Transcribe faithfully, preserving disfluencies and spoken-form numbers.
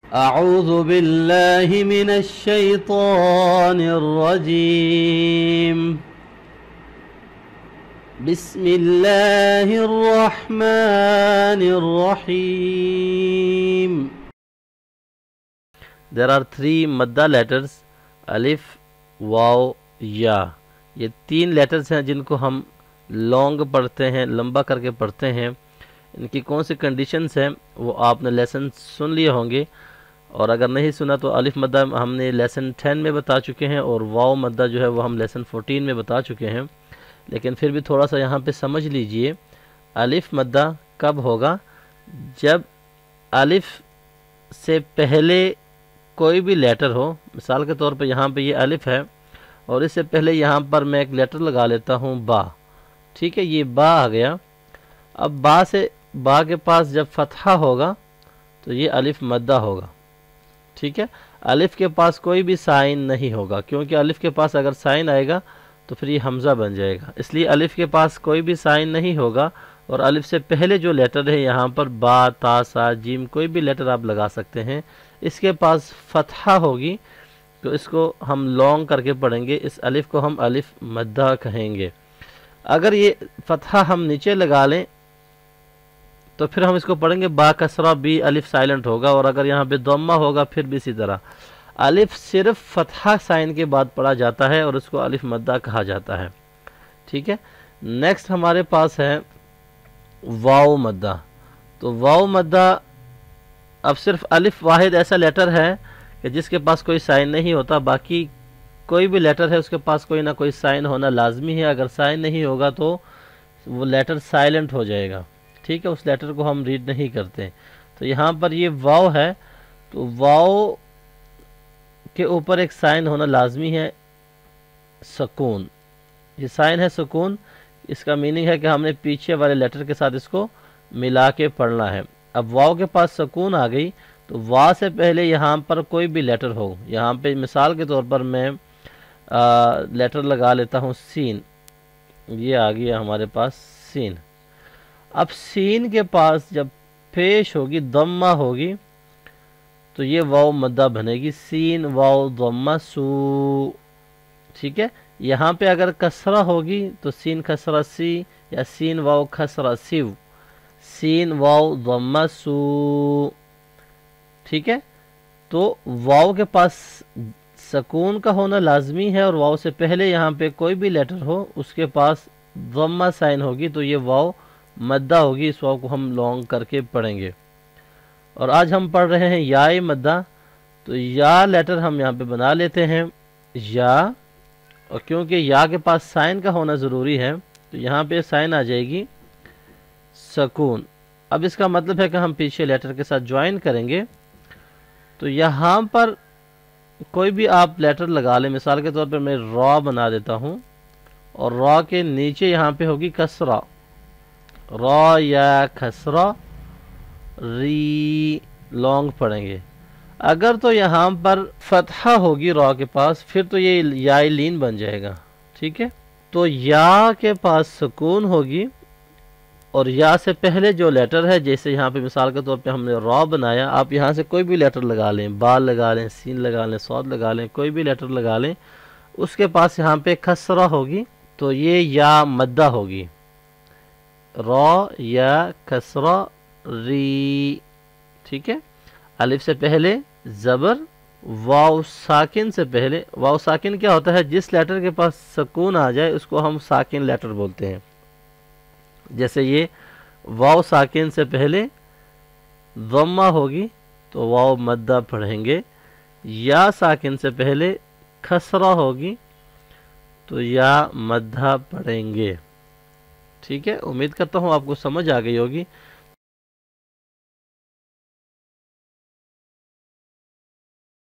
اعوذ باللہ من الشیطان الرجیم بسم اللہ الرحمن الرحیم. There are three madda letters, alif, واو, یا. یہ تین لیٹرز ہیں جن کو ہم لانگ پڑھتے ہیں، لمبا کر کے پڑھتے ہیں. ان کی کون سی کنڈیشنز ہیں وہ آپ نے لیسن سن لیے ہوں گے، اور اگر نہیں سنا تو الف مدہ ہم نے لیسن ٹین میں بتا چکے ہیں، اور واو مدہ جو ہے وہ ہم لیسن فورٹین میں بتا چکے ہیں. لیکن پھر بھی تھوڑا سا یہاں پہ سمجھ لیجئے، الف مدہ کب ہوگا؟ جب الف سے پہلے کوئی بھی لیٹر ہو. مثال کے طور پہ یہاں پہ یہ الف ہے، اور اس سے پہلے یہاں پر میں ایک لیٹر لگا لیتا ہوں با. ٹھیک ہے، یہ با آ گیا. اب با سے با کے پاس جب فتحہ ہوگا تو یہ الف مدہ ہوگا. ٹھیک ہے، الف کے پاس کوئی بھی سائن نہیں ہوگا، کیونکہ الف کے پاس اگر سائن آئے گا تو پھر یہ حمزہ بن جائے گا. اس لیے الف کے پاس کوئی بھی سائن نہیں ہوگا، اور الف سے پہلے جو لیٹر ہے یہاں پر با، تا، سا، جیم کوئی بھی لیٹر آپ لگا سکتے ہیں. اس کے پاس فتحہ ہوگی تو اس کو ہم لانگ کر کے پڑھیں گے. اس الف کو ہم الف مدہ کہیں گے. اگر یہ فتحہ ہم نیچے لگا لیں تو پھر ہم اس کو پڑھیں گے با کسرہ بی، الف سائلنٹ ہوگا. اور اگر یہاں پہ ضمہ ہوگا پھر بھی اسی طرح. الف صرف فتحہ سائن کے بعد پڑھا جاتا ہے اور اس کو الف مدہ کہا جاتا ہے. ٹھیک ہے، نیکسٹ ہمارے پاس ہے واو مدہ. تو واو مدہ اب صرف الف واحد ایسا لیٹر ہے کہ جس کے پاس کوئی سائن نہیں ہوتا. باقی کوئی بھی لیٹر ہے اس کے پاس کوئی نہ کوئی سائن ہونا لازمی ہے. اگر سائن نہیں ہوگا تو وہ لیٹر سائلنٹ ہو جائے گا. ٹھیک ہے، اس لیٹر کو ہم ریڈ نہیں کرتے. تو یہاں پر یہ واو ہے، تو واو کے اوپر ایک سائن ہونا لازمی ہے، سکون. یہ سائن ہے سکون. اس کا میننگ ہے کہ ہم نے پیچھے والے لیٹر کے ساتھ اس کو ملا کے پڑھنا ہے. اب واو کے پاس سکون آ گئی تو وا سے پہلے یہاں پر کوئی بھی لیٹر ہو. یہاں پہ مثال کے طور پر میں لیٹر لگا لیتا ہوں سین. یہ آ گیا ہمارے پاس سین. اب سین کے پاس جب پیش ہوگی، ضمہ ہوگی، تو یہ واو مدہ بنے گی. سین واو ضمہ سو. ٹھیک ہے، یہاں پہ اگر کسرہ ہوگی تو سین کسرہ سی، یا سین واو کسرہ سیو. سین واو ضمہ سو. ٹھیک ہے، تو واو کے پاس سکون کا ہونا لازمی ہے، اور واو سے پہلے یہاں پہ کوئی بھی لیٹر ہو اس کے پاس ضمہ سائن ہوگی تو یہ واو مدہ ہوگی. اس واو کو ہم لانگ کر کے پڑھیں گے. اور آج ہم پڑھ رہے ہیں یا مدہ. تو یا لیٹر ہم یہاں پہ بنا لیتے ہیں یا، اور کیونکہ یا کے پاس سائن کا ہونا ضروری ہے تو یہاں پہ سائن آ جائے گی سکون. اب اس کا مطلب ہے کہ ہم پیچھے لیٹر کے ساتھ جوائن کریں گے. تو یہاں پر کوئی بھی آپ لیٹر لگا لیں. مثال کے طور پر میں را بنا دیتا ہوں، اور را کے نیچے یہاں پہ ہوگی کسرہ. را یا کسرہ ری لانگ پڑھیں گے. اگر تو یہاں پر فتحہ ہوگی را کے پاس پھر تو یہ یا لین بن جائے گا. ٹھیک ہے، تو یا کے پاس سکون ہوگی، اور یا سے پہلے جو لیٹر ہے، جیسے یہاں پہ مثال کے طور پہ ہم نے را بنایا، آپ یہاں سے کوئی بھی لیٹر لگا لیں، با لگا لیں، سین لگا لیں، صاد لگا لیں، کوئی بھی لیٹر لگا لیں، اس کے پاس یہاں پہ کسرہ ہوگی تو یہ یا مدہ ہوگی. را یا کسرہ ری. ٹھیک ہے، الف سے پہلے زبر، واو ساکن سے پہلے. واو ساکن کیا ہوتا ہے؟ جس لیٹر کے پاس سکون آ جائے اس کو ہم ساکن لیٹر بولتے ہیں. جیسے یہ واو ساکن سے پہلے ضمہ ہوگی تو واو مدہ پڑھیں گے. یا ساکن سے پہلے کسرہ ہوگی تو یا مدہ پڑھیں گے. ٹھیک ہے، امید کرتا ہوں آپ کو سمجھ آ گئی ہوگی.